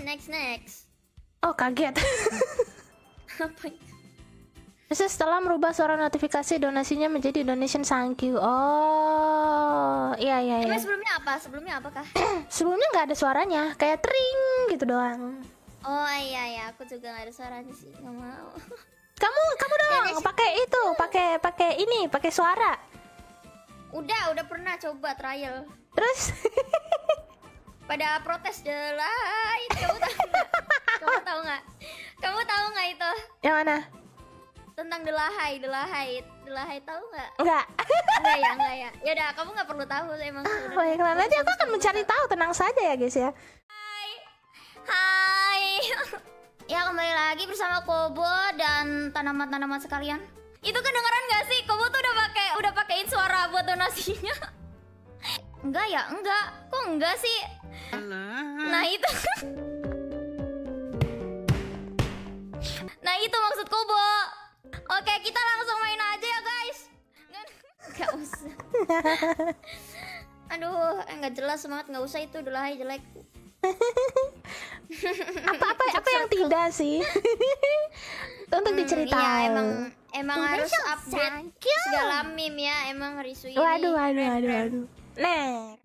Next. Oh, kaget. Apa itu? Bisa setelah merubah suara notifikasi donasinya menjadi donation thank you. Oh, iya. Emang sebelumnya apakah? Sebelumnya nggak ada suaranya, kayak tring gitu doang. Oh iya, aku juga nggak ada suaranya sih, nggak mau. Kamu dong, pakai suara. Udah pernah coba trial. Terus Pada protes The Light. Kamu tahu nggak itu? yang mana? Tentang The Light tahu nggak? Enggak. Enggak ya. Ya udah, kamu nggak perlu tahu emang. Baiklah, nanti aku akan mencari tahu, tenang saja ya guys ya. Hai. Ya, kembali lagi bersama Kobo dan tanaman-tanaman sekalian. Itu kedengeran nggak sih? Kobo tuh udah pakein suara buat donasinya. Enggak ya, enggak. Kok enggak sih? Nah itu. Nah itu maksud Kobo. Oke, kita langsung main aja ya guys. Nggak usah. Aduh, nggak jelas banget, nggak usah itu dulu jelek. apa yang tidak sih? Untuk diceritain. Iya, emang harus update segala meme ya, emang Risu ini. Waduh. Next.